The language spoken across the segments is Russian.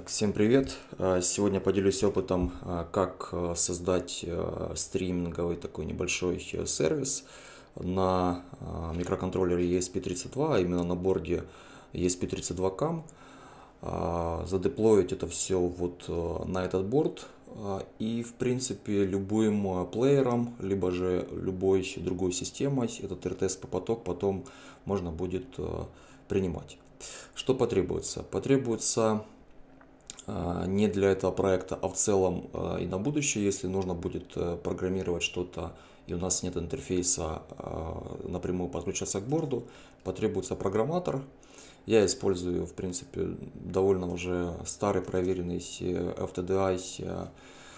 Так, всем привет! Сегодня поделюсь опытом, как создать стриминговый такой небольшой сервис на микроконтроллере ESP32, а именно на борде ESP32CAM. Задеплоить это все вот на этот борд и в принципе любым плеером, либо же любой другой системой этот RTSP поток потом можно будет принимать. Что потребуется? Потребуется не для этого проекта, а в целом и на будущее, если нужно будет программировать что-то и у нас нет интерфейса напрямую подключаться к борду, потребуется программатор. Я использую, в принципе, довольно уже старый проверенный FTDI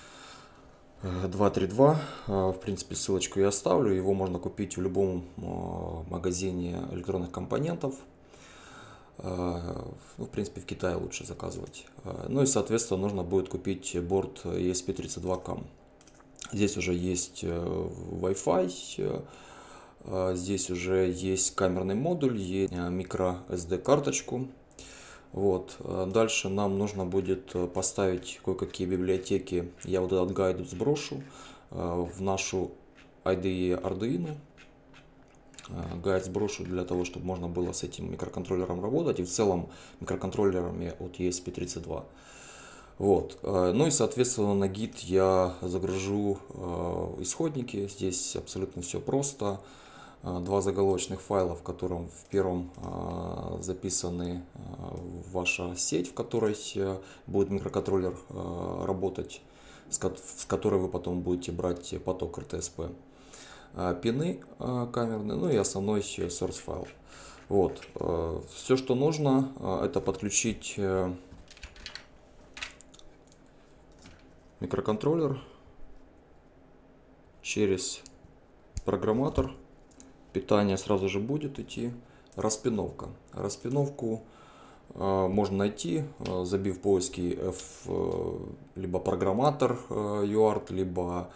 232. В принципе, ссылочку я оставлю. Его можно купить в любом магазине электронных компонентов. Ну, в принципе, в Китае лучше заказывать. Ну и, соответственно, нужно будет купить борт ESP32CAM. Здесь уже есть Wi-Fi, здесь уже есть камерный модуль, есть microSD карточку. Вот. Дальше нам нужно будет поставить кое-какие библиотеки. Я вот этот гайд сброшу в нашу IDE Arduino. Гайд сброшу для того, чтобы можно было с этим микроконтроллером работать и в целом микроконтроллерами от ESP32. Вот. Ну и соответственно на Git я загружу исходники. Здесь абсолютно все просто. Два заголовочных файла, в котором в первом записаны ваша сеть, в которой будет микроконтроллер работать, с которой вы потом будете брать поток RTSP. Пины камерные, ну и основной source файл. Вот. Все, что нужно, это подключить микроконтроллер через программатор. Питание сразу же будет идти. Распиновка. Распиновку можно найти, забив в поиске F, либо программатор UART, либо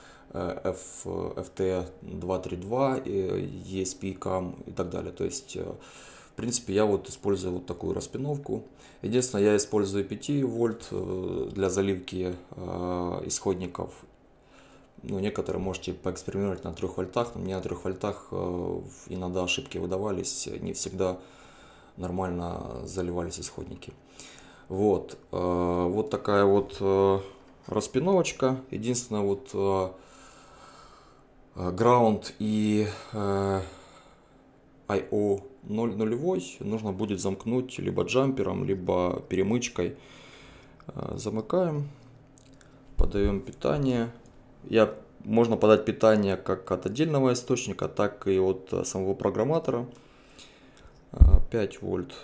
FT232, ESP-CAM и так далее. То есть, в принципе, я вот использую вот такую распиновку. Единственное, я использую 5 вольт для заливки исходников. Ну, некоторые можете поэкспериментировать на 3 вольтах, но мне на 3 вольтах иногда ошибки выдавались, не всегда нормально заливались исходники. Вот, вот такая вот распиновочка. Единственное, вот ground и IO 0 нужно будет замкнуть либо джампером, либо перемычкой. Замыкаем, подаем питание. Можно подать питание как от отдельного источника, так и от самого программатора. 5 вольт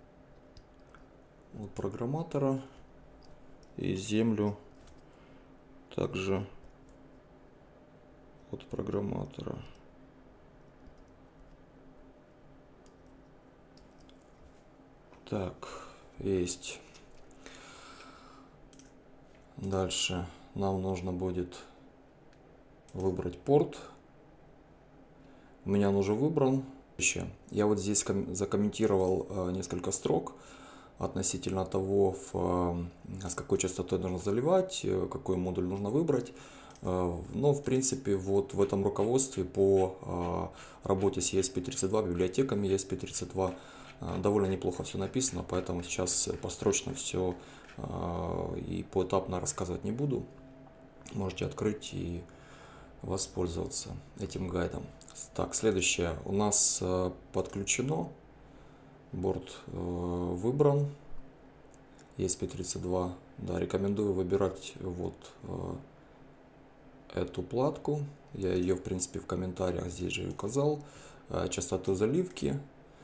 от программатора и землю также от программатора. Так, есть. Дальше нам нужно будет выбрать порт. У меня он уже выбран. Я вот здесь закомментировал несколько строк относительно того, с какой частотой нужно заливать, какой модуль нужно выбрать. Но в принципе вот в этом руководстве по работе с ESP32, библиотеками ESP32 довольно неплохо все написано, поэтому сейчас построчно все и поэтапно рассказывать не буду. Можете открыть и воспользоваться этим гайдом. Так, следующее. У нас подключено. Борт выбран. ESP32. Да, рекомендую выбирать вот эту платку. Я ее, в принципе, в комментариях здесь же указал. Частоту заливки.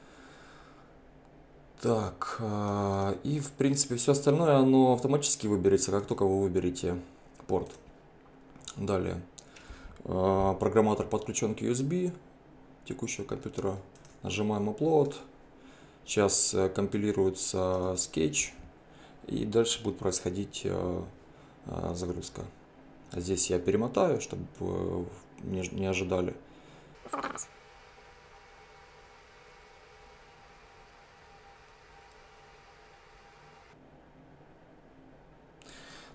Так, и в принципе все остальное оно автоматически выберется, как только вы выберете порт. Далее. Программатор подключен к USB текущего компьютера. Нажимаем Upload. Сейчас компилируется Sketch. И дальше будет происходить загрузка. Здесь я перемотаю, чтобы не ожидали.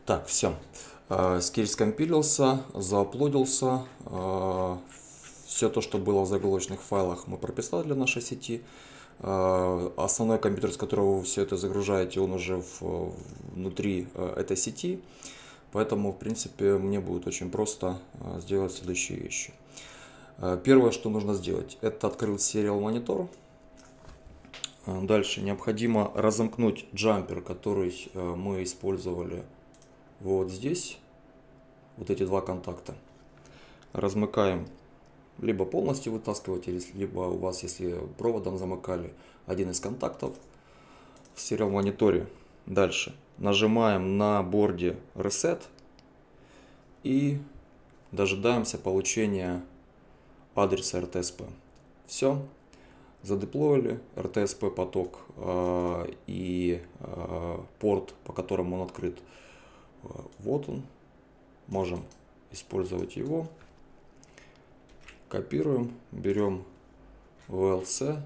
Так, все. Скилл скомпилился, зааплодился. Все то, что было в заголовочных файлах, мы прописали для нашей сети. Основной компьютер, с которого вы все это загружаете, он уже внутри этой сети. Поэтому, в принципе, мне будет очень просто сделать следующие вещи. Первое, что нужно сделать, это открыть Serial Monitor. Дальше необходимо разомкнуть джампер, который мы использовали вот здесь. Вот эти два контакта. Размыкаем, либо полностью вытаскиваете, либо у вас, если проводом замыкали, один из контактов в Serial мониторе. Дальше нажимаем на борде Reset и дожидаемся получения адреса RTSP. Все. Задеплоили RTSP поток и порт, по которому он открыт. Вот он. Можем использовать его. Копируем, берем VLC.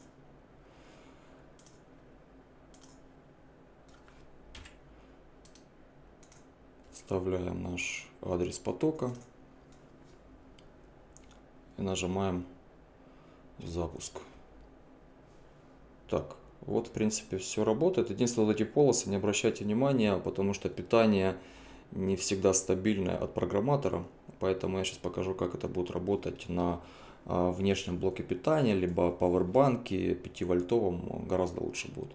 Вставляем наш адрес потока и нажимаем запуск. Так, вот в принципе все работает. Единственное, вот эти полосы не обращайте внимания, потому что питание не всегда стабильное от программатора. Поэтому я сейчас покажу, как это будет работать на внешнем блоке питания, либо пауэрбанке 5-вольтовом, гораздо лучше будет.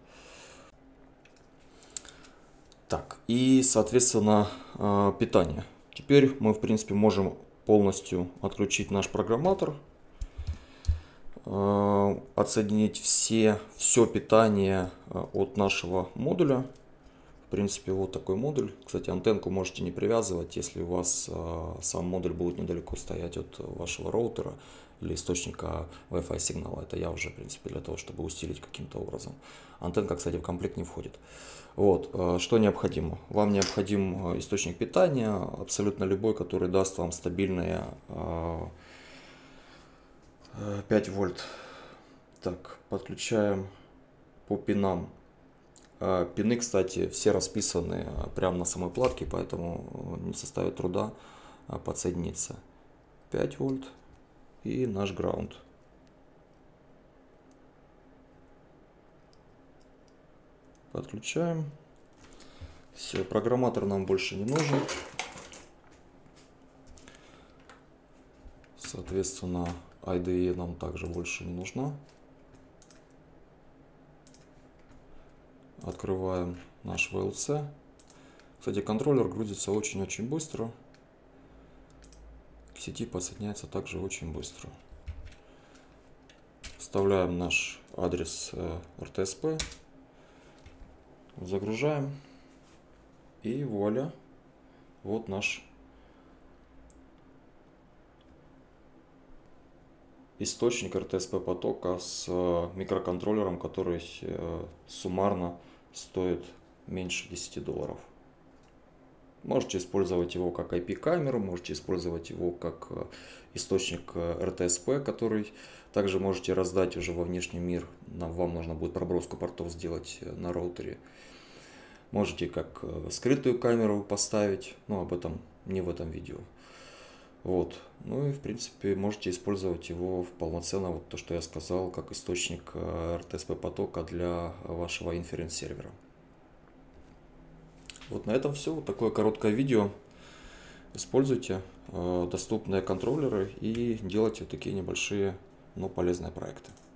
Так, и соответственно питание. Теперь мы в принципе можем полностью отключить наш программатор, отсоединить все питание от нашего модуля. В принципе, вот такой модуль. Кстати, антенку можете не привязывать, если у вас сам модуль будет недалеко стоять от вашего роутера или источника Wi-Fi сигнала. Это я уже, в принципе, для того, чтобы усилить каким-то образом. Антенка, кстати, в комплект не входит. Вот, что необходимо? Вам необходим источник питания, абсолютно любой, который даст вам стабильные 5 вольт. Так, подключаем по пинам. Пины, кстати, все расписаны прямо на самой платке, поэтому не составит труда подсоединиться. 5 вольт и наш ground. Подключаем. Все, программатор нам больше не нужен. Соответственно, IDE нам также больше не нужна. Открываем наш VLC. Кстати, контроллер грузится очень-очень быстро. К сети подсоединяется также очень быстро. Вставляем наш адрес RTSP. Загружаем. И вуаля. Вот наш источник RTSP потока с микроконтроллером, который суммарно стоит меньше $10. Можете использовать его как IP-камеру, можете использовать его как источник RTSP, который также можете раздать уже во внешний мир. Вам нужно будет проброску портов сделать на роутере. Можете как скрытую камеру поставить, но об этом не в этом видео. Вот. Ну и в принципе можете использовать его полноценно, вот то, что я сказал, как источник RTSP потока для вашего инференс сервера. Вот на этом все. Вот такое короткое видео. Используйте доступные контроллеры и делайте вот такие небольшие, но полезные проекты.